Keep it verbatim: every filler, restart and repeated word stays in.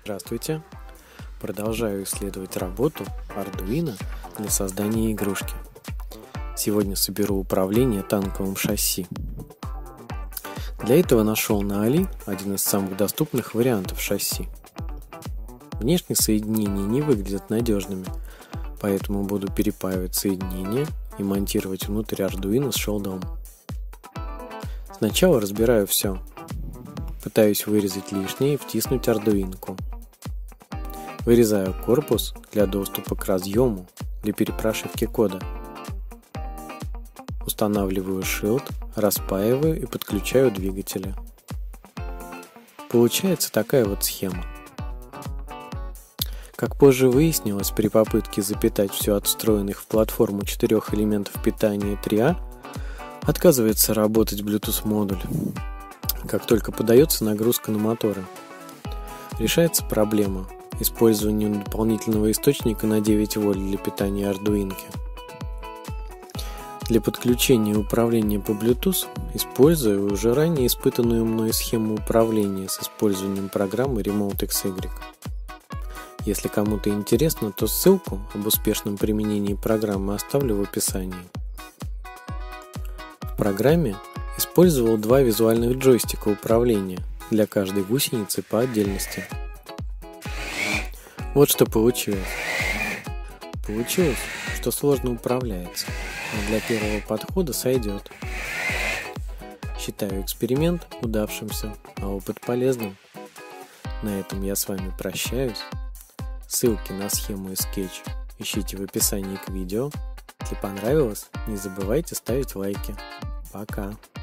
Здравствуйте! Продолжаю исследовать работу Arduino для создания игрушки. Сегодня соберу управление танковым шасси. Для этого нашел на Али один из самых доступных вариантов шасси. Внешние соединения не выглядят надежными, поэтому буду перепаивать соединения и монтировать внутрь Arduino с шелдом. Сначала разбираю все. Пытаюсь вырезать лишнее и втиснуть Arduino. Вырезаю корпус для доступа к разъему для перепрошивки кода. Устанавливаю шилд, распаиваю и подключаю двигатели. Получается такая вот схема. Как позже выяснилось, при попытке запитать все от встроенных в платформу четырех элементов питания три а, отказывается работать Bluetooth модуль, как только подается нагрузка на моторы. Решается проблема использованием дополнительного источника на девять вольт для питания Arduino. Для подключения управления по Bluetooth использую уже ранее испытанную мной схему управления с использованием программы Remote икс игрек. Если кому-то интересно, то ссылку об успешном применении программы оставлю в описании. В программе использовал два визуальных джойстика управления для каждой гусеницы по отдельности. Вот что получилось. Получилось, что сложно управляется, но для первого подхода сойдет. Считаю эксперимент удавшимся, а опыт полезным. На этом я с вами прощаюсь. Ссылки на схему и скетч ищите в описании к видео. Если понравилось, не забывайте ставить лайки. Пока!